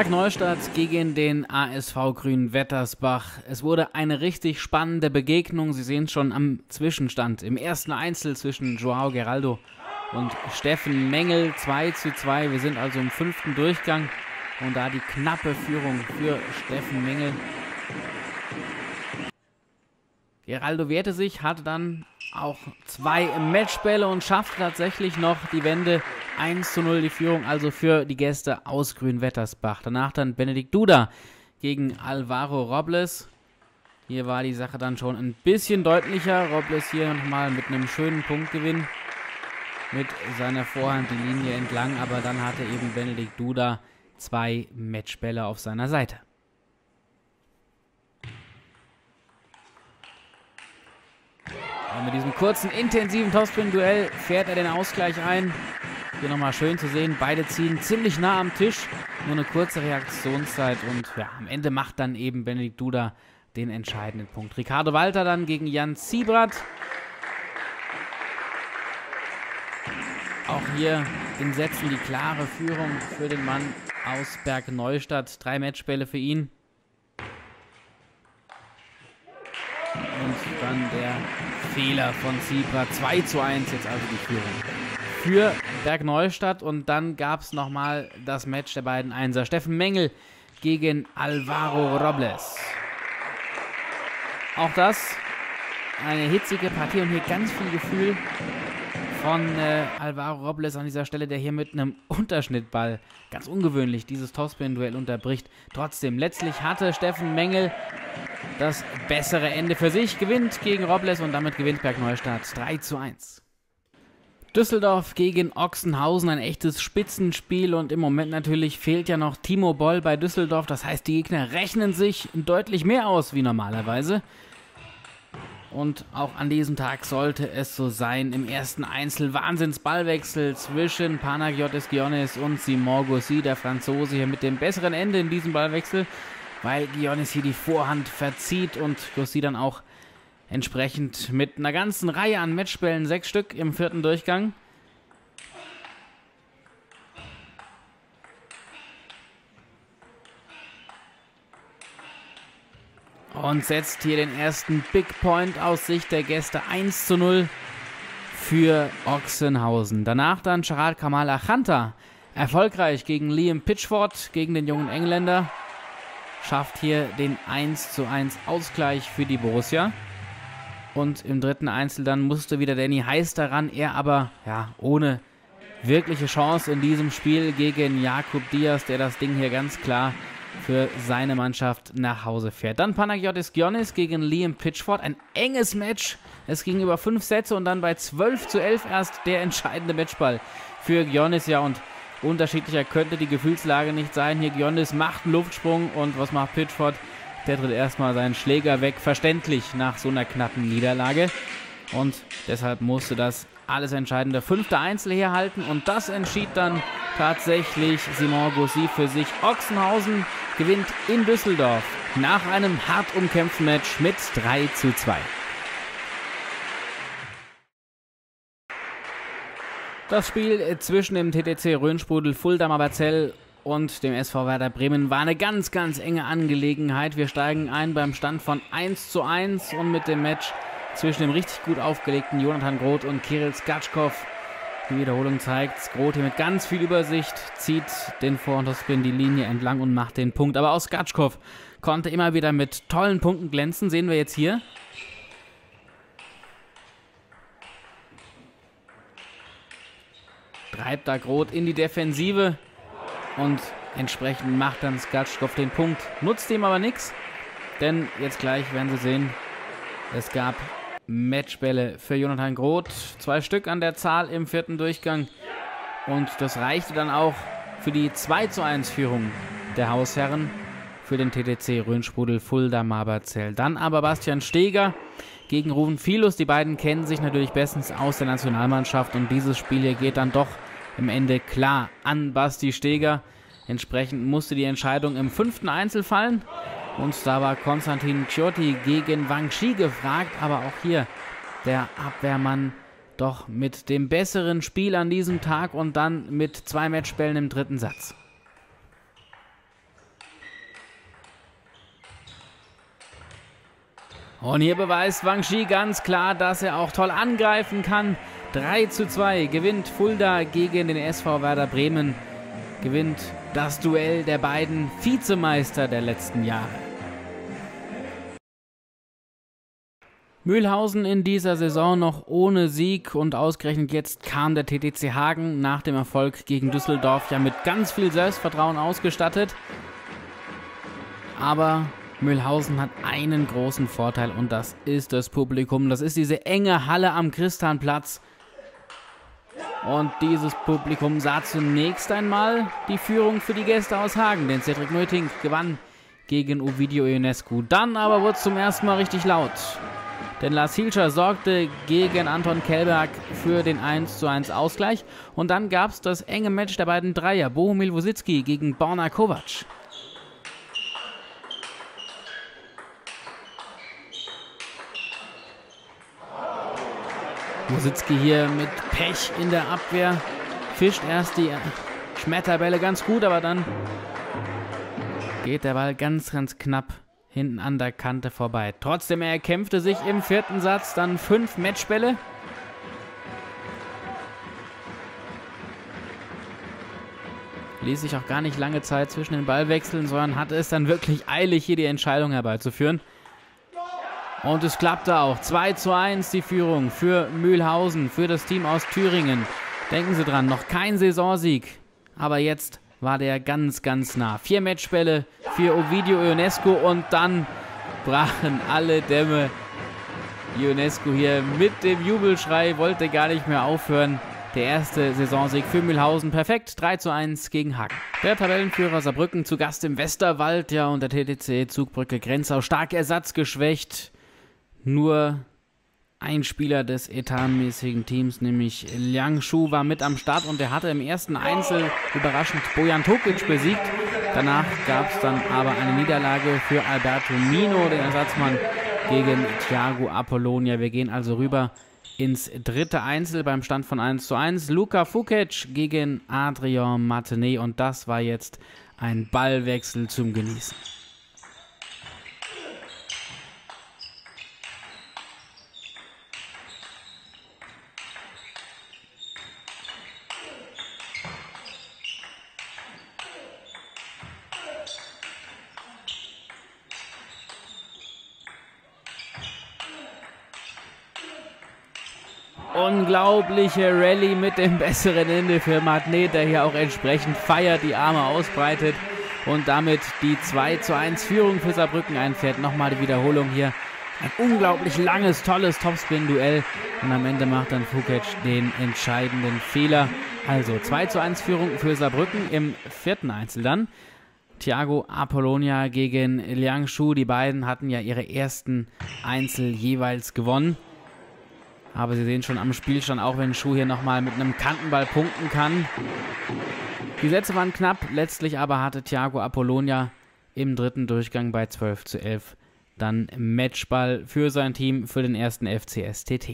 Bergneustadt gegen den ASV Grünwettersbach. Es wurde eine richtig spannende Begegnung. Sie sehen es schon am Zwischenstand. Im ersten Einzel zwischen Joao Geraldo und Steffen Mengel 2:2. Wir sind also im 5. Durchgang. Und da die knappe Führung für Steffen Mengel. Geraldo wehrte sich, hatte dann auch 2 Matchbälle und schaffte tatsächlich noch die Wende. 1:0 die Führung also für die Gäste aus Grünwettersbach. Danach dann Benedikt Duda gegen Alvaro Robles. Hier war die Sache dann schon ein bisschen deutlicher. Robles hier nochmal mit einem schönen Punktgewinn mit seiner Vorhand die Linie entlang. Aber dann hatte eben Benedikt Duda 2 Matchbälle auf seiner Seite. Und mit diesem kurzen, intensiven Topspin-Duell fährt er den Ausgleich ein. Hier nochmal schön zu sehen, beide ziehen ziemlich nah am Tisch. Nur eine kurze Reaktionszeit und ja, am Ende macht dann eben Benedikt Duda den entscheidenden Punkt. Ricardo Walter dann gegen Jan Siebrat. Auch hier in Sätzen die klare Führung für den Mann aus Bergneustadt. 3 Matchbälle für ihn. Und dann der Fehler von Siebrat. 2:1 jetzt also die Führung für Bergneustadt. Und dann gab es nochmal das Match der beiden Einser. Steffen Mengel gegen Alvaro Robles. Auch das eine hitzige Partie und hier ganz viel Gefühl von Alvaro Robles an dieser Stelle, der hier mit einem Unterschnittball ganz ungewöhnlich dieses Topspin-Duell unterbricht. Trotzdem, letztlich hatte Steffen Mengel das bessere Ende für sich, gewinnt gegen Robles und damit gewinnt Bergneustadt 3:1. Düsseldorf gegen Ochsenhausen, ein echtes Spitzenspiel und im Moment natürlich fehlt ja noch Timo Boll bei Düsseldorf. Das heißt, die Gegner rechnen sich deutlich mehr aus wie normalerweise. Und auch an diesem Tag sollte es so sein. Im ersten Einzel Wahnsinnsballwechsel zwischen Panagiotis Gionis und Simon Gauzy, der Franzose hier mit dem besseren Ende in diesem Ballwechsel, weil Gionis hier die Vorhand verzieht und Gauzy dann auch entsprechend mit einer ganzen Reihe an Matchbällen, 6 Stück im 4. Durchgang. Und setzt hier den ersten Big Point aus Sicht der Gäste. 1:0 für Ochsenhausen. Danach dann Sharad Kamal Achanta. Erfolgreich gegen Liam Pitchford, gegen den jungen Engländer. Schafft hier den 1:1 Ausgleich für die Borussia. Und im 3. Einzel dann musste wieder Danny Heiß daran. Er aber ja ohne wirkliche Chance in diesem Spiel gegen Jakub Diaz, der das Ding hier ganz klar für seine Mannschaft nach Hause fährt. Dann Panagiotis Gionis gegen Liam Pitchford. Ein enges Match. Es ging über 5 Sätze und dann bei 12:11 erst der entscheidende Matchball für Gionis. Ja, und unterschiedlicher könnte die Gefühlslage nicht sein. Hier Gionis macht einen Luftsprung und was macht Pitchford? Der tritt erstmal seinen Schläger weg. Verständlich nach so einer knappen Niederlage. Und deshalb musste das alles entscheidende 5. Einzel herhalten. Und das entschied dann tatsächlich Simon Gauzy für sich. Ochsenhausen gewinnt in Düsseldorf nach einem hart umkämpften Match mit 3:2. Das Spiel zwischen dem TTC Röhnsprudel Fulda-Marberzell und dem SV Werder Bremen war eine ganz, ganz enge Angelegenheit. Wir steigen ein beim Stand von 1:1 und mit dem Match zwischen dem richtig gut aufgelegten Jonathan Groth und Kirill Skatschkow. Die Wiederholung zeigt, Groth hier mit ganz viel Übersicht zieht den Vorhand-Topspin die Linie entlang und macht den Punkt. Aber auch Skatschkow konnte immer wieder mit tollen Punkten glänzen. Sehen wir jetzt hier. Treibt da Groth in die Defensive und entsprechend macht dann Skatschkow den Punkt. Nutzt ihm aber nichts, denn jetzt gleich werden Sie sehen, es gab Matchbälle für Jonathan Groth. 2 Stück an der Zahl im 4. Durchgang. Und das reichte dann auch für die 2:1 Führung der Hausherren für den TTC Röhnsprudel Fulda-Marberzell. Dann aber Bastian Steger gegen Ruven Filus. Die beiden kennen sich natürlich bestens aus der Nationalmannschaft. Und dieses Spiel hier geht dann doch im Ende klar an Basti Steger. Entsprechend musste die Entscheidung im 5. Einzel fallen. Und da war Konstantin Ciotti gegen Wang Shi gefragt, aber auch hier der Abwehrmann doch mit dem besseren Spiel an diesem Tag und dann mit 2 Matchbällen im 3. Satz. Und hier beweist Wang Shi ganz klar, dass er auch toll angreifen kann. 3:2 gewinnt Fulda gegen den SV Werder Bremen. Gewinnt das Duell der beiden Vizemeister der letzten Jahre. Mühlhausen in dieser Saison noch ohne Sieg und ausgerechnet jetzt kam der TTC Hagen nach dem Erfolg gegen Düsseldorf ja mit ganz viel Selbstvertrauen ausgestattet. Aber Mühlhausen hat einen großen Vorteil und das ist das Publikum. Das ist diese enge Halle am Kristanplatz. Und dieses Publikum sah zunächst einmal die Führung für die Gäste aus Hagen, denn Cedric Möting gewann gegen Ovidio Ionescu. Dann aber wurde es zum ersten Mal richtig laut. Denn Lars Hilscher sorgte gegen Anton Kellberg für den 1:1 Ausgleich. Und dann gab es das enge Match der beiden Dreier. Bohumil Wosicki gegen Borna Kovac. Wosicki hier mit Pech in der Abwehr. Fischt erst die Schmetterbälle ganz gut, aber dann geht der Ball ganz, ganz knapp hinten an der Kante vorbei. Trotzdem, er kämpfte sich im vierten Satz dann 5 Matchbälle. Ließ sich auch gar nicht lange Zeit zwischen den Ballwechseln, sondern hatte es dann wirklich eilig, hier die Entscheidung herbeizuführen. Und es klappte auch. 2:1 die Führung für Mühlhausen, für das Team aus Thüringen. Denken Sie dran, noch kein Saisonsieg. Aber jetzt war der ganz, ganz nah. 4 Matchbälle für Ovidio Ionescu und dann brachen alle Dämme. Ionescu hier mit dem Jubelschrei, wollte gar nicht mehr aufhören. Der erste Saisonsieg für Mühlhausen. Perfekt, 3:1 gegen Hagen. Der Tabellenführer Saarbrücken zu Gast im Westerwald. Ja, und der TTC Zugbrücke Grenzau stark ersatzgeschwächt. Nur ein Spieler des etatmäßigen Teams, nämlich Liang Shu, war mit am Start und der hatte im ersten Einzel überraschend Bojan Tokic besiegt. Danach gab es dann aber eine Niederlage für Alberto Mino, den Ersatzmann, gegen Thiago Apollonia. Wir gehen also rüber ins dritte Einzel beim Stand von 1:1. Luka Fukic gegen Adrian Martinet und das war jetzt ein Ballwechsel zum Genießen. Unglaubliche Rallye mit dem besseren Ende für Martinet, der hier auch entsprechend feiert, die Arme ausbreitet und damit die 2:1 Führung für Saarbrücken einfährt. Nochmal die Wiederholung hier. Ein unglaublich langes, tolles Topspin-Duell und am Ende macht dann Fukic den entscheidenden Fehler. Also 2:1 Führung für Saarbrücken im vierten Einzel dann. Thiago Apollonia gegen Liang Shu, die beiden hatten ja ihre ersten Einzel jeweils gewonnen. Aber Sie sehen schon am Spielstand, auch wenn Schuh hier nochmal mit einem Kantenball punkten kann. Die Sätze waren knapp, letztlich aber hatte Thiago Apollonia im dritten Durchgang bei 12:11 dann Matchball für sein Team, für den ersten FCS TT.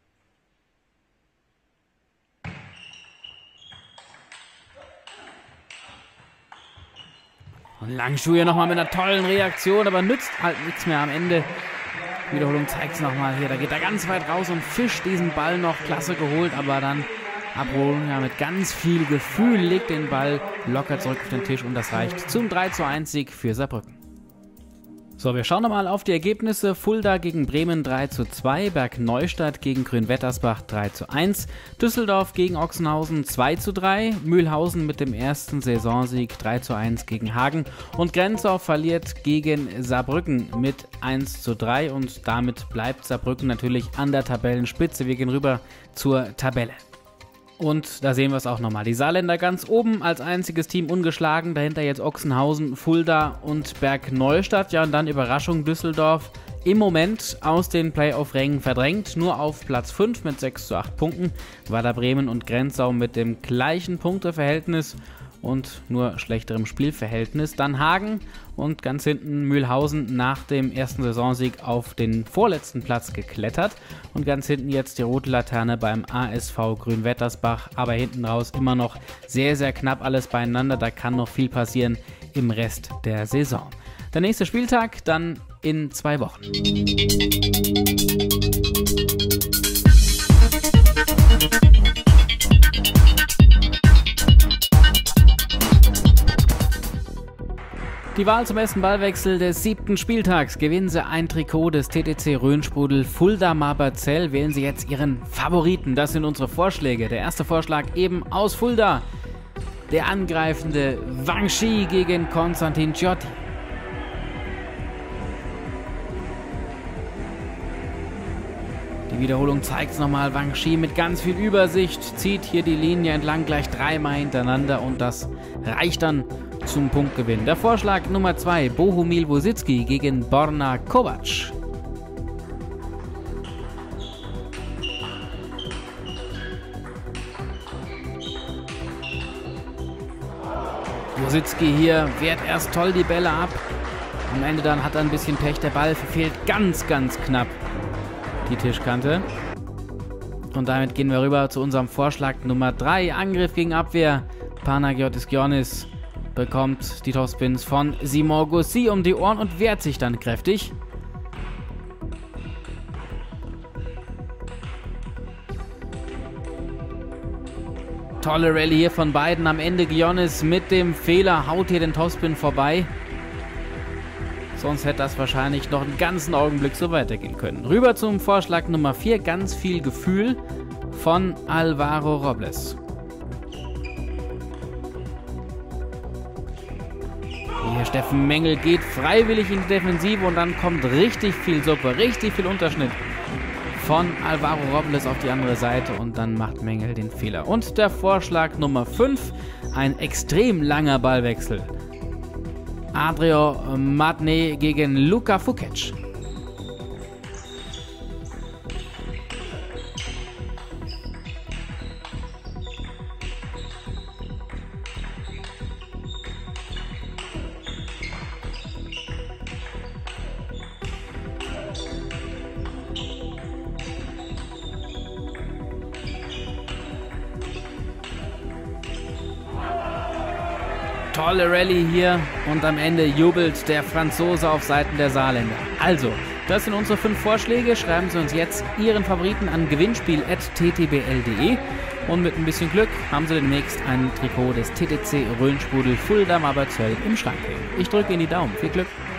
Und Langschuh hier nochmal mit einer tollen Reaktion, aber nützt halt nichts mehr am Ende. Wiederholung zeigt es nochmal hier. Da geht er ganz weit raus und fischt diesen Ball noch. Klasse geholt, aber dann Apollonia mit ganz viel Gefühl legt den Ball locker zurück auf den Tisch und das reicht zum 3:1 Sieg für Saarbrücken. So, wir schauen nochmal auf die Ergebnisse. Fulda gegen Bremen 3:2, Bergneustadt gegen Grünwettersbach 3:1, Düsseldorf gegen Ochsenhausen 2:3, Mühlhausen mit dem ersten Saisonsieg 3:1 gegen Hagen und Grenzau verliert gegen Saarbrücken mit 1:3 und damit bleibt Saarbrücken natürlich an der Tabellenspitze. Wir gehen rüber zur Tabelle. Und da sehen wir es auch nochmal. Die Saarländer ganz oben als einziges Team ungeschlagen. Dahinter jetzt Ochsenhausen, Fulda und Bergneustadt. Ja, und dann Überraschung Düsseldorf im Moment aus den Playoff-Rängen verdrängt. Nur auf Platz 5 mit 6:8 Punkten. Werder Bremen und Grenzau mit dem gleichen Punkteverhältnis und nur schlechterem Spielverhältnis. Dann Hagen und ganz hinten Mühlhausen nach dem ersten Saisonsieg auf den vorletzten Platz geklettert. Und ganz hinten jetzt die rote Laterne beim ASV Grünwettersbach. Aber hinten raus immer noch sehr, sehr knapp alles beieinander. Da kann noch viel passieren im Rest der Saison. Der nächste Spieltag dann in 2 Wochen. Die Wahl zum ersten Ballwechsel des 7. Spieltags. Gewinnen Sie ein Trikot des TTC Rhönsprudel Fulda Marberzell. Wählen Sie jetzt Ihren Favoriten. Das sind unsere Vorschläge. Der erste Vorschlag eben aus Fulda. Der angreifende Wang Shi gegen Konstantin Ciotti. Die Wiederholung zeigt es nochmal. Wang Shi mit ganz viel Übersicht zieht hier die Linie entlang gleich 3-mal hintereinander und das reicht dann zum Punktgewinn. Der Vorschlag Nummer 2, Bohumil Wosicki gegen Borna Kovac. Wosicki hier wehrt erst toll die Bälle ab. Am Ende dann hat er ein bisschen Pech. Der Ball verfehlt ganz, ganz knapp die Tischkante. Und damit gehen wir rüber zu unserem Vorschlag Nummer 3. Angriff gegen Abwehr. Panagiotis Gionis bekommt die Topspins von Simon Gossi um die Ohren und wehrt sich dann kräftig. Tolle Rallye hier von beiden. Am Ende Gionis mit dem Fehler haut hier den Topspin vorbei. Sonst hätte das wahrscheinlich noch einen ganzen Augenblick so weitergehen können. Rüber zum Vorschlag Nummer 4. Ganz viel Gefühl von Alvaro Robles. Hier Steffen Mengel geht freiwillig in die Defensive und dann kommt richtig viel Suppe, richtig viel Unterschnitt von Alvaro Robles auf die andere Seite und dann macht Mengel den Fehler. Und der Vorschlag Nummer 5, ein extrem langer Ballwechsel. Adrio Matne gegen Luka Fukic. Tolle Rallye hier und am Ende jubelt der Franzose auf Seiten der Saarländer. Also, das sind unsere 5 Vorschläge. Schreiben Sie uns jetzt Ihren Favoriten an gewinnspiel@ttbl.de und mit ein bisschen Glück haben Sie demnächst ein Trikot des TTC Rhönsprudel Fulda Marberzell im Schrank hängen. Ich drücke Ihnen die Daumen. Viel Glück!